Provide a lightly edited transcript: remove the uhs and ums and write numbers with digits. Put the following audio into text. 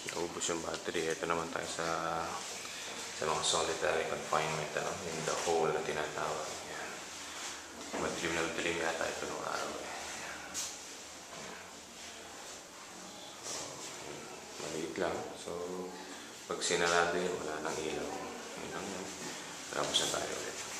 naubos yung battery. Ito naman tayo sa mga solitary confinement, in the hole na tinatawag. Yan. Madilim na madilim yata ito nung araw eh. Maliit lang. So, pag sinarado yun, wala nang ilaw. Yun lang yun. Tapos na tayo ulit.